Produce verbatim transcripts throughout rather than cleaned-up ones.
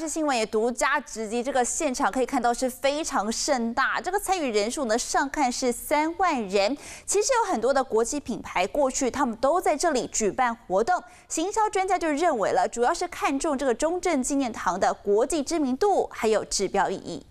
视新闻也独家直击这个现场，可以看到是非常盛大，这个参与人数呢上看是三万人。其实有很多的国际品牌过去他们都在这里举办活动，行销专家就认为了，主要是看重这个中正纪念堂的国际知名度，还有指标意义。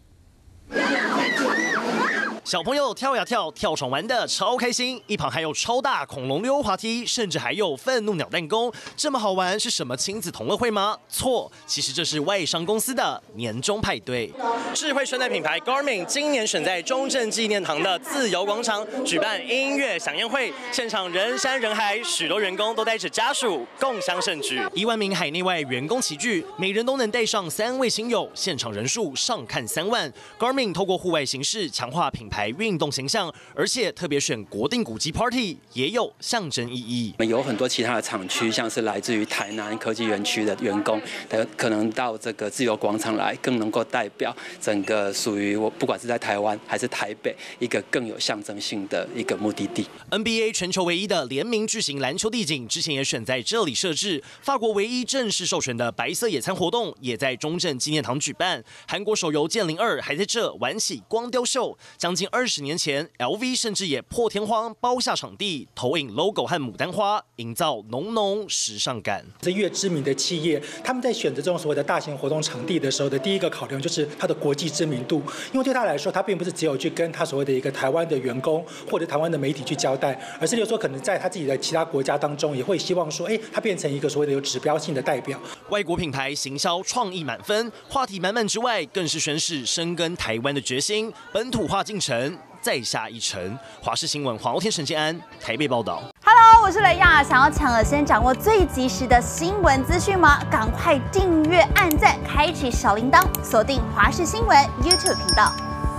小朋友跳呀跳，跳床玩的超开心，一旁还有超大恐龙溜滑梯，甚至还有愤怒鸟弹弓，这么好玩是什么亲子同乐会吗？错，其实这是外商公司的年终派对。智慧穿戴品牌 Garmin 今年选在中正纪念堂的自由广场举办音乐响宴会，现场人山人海，许多员工都带着家属共襄盛举，一万名海内外员工齐聚，每人都能带上三位亲友，现场人数上看三万。Garmin 透过户外形式强化品牌运动形象，而且特别选国定古迹 Party 也有象征意义。 我们有很多其他的厂区，像是来自于台南科技园区的员工，可能到这个自由广场来，更能够代表整个属于我，不管是在台湾还是台北，一个更有象征性的一个目的地。 N B A 全球唯一的联名巨型篮球地景，之前也选在这里设置。法国唯一正式授权的白色野餐活动，也在中正纪念堂举办。韩国手游《剑灵二》还在这玩起光雕秀，将近二十年前 ，L V 甚至也破天荒包下场地，投影 logo 和牡丹花，营造浓浓时尚感。 这越知名的企业，他们在选择这种所谓的大型活动场地的时候的第一个考量就是它的国际知名度，因为对他来说，他并不是只有去跟他所谓的一个台湾的员工或者台湾的媒体去交代，而是就是说可能在他自己的其他国家当中，也会希望说，哎，他变成一个所谓的有指标性的代表。 外国品牌行销创意满分，话题满满之外，更是宣示深耕台湾的决心，本土化进程再下一城。华视新闻黄傲天、陈建安台北报道。 Hello， 我是雷亚，想要抢了先掌握最及时的新闻资讯吗？赶快订阅、按赞、开启小铃铛，锁定华视新闻 YouTube 频道。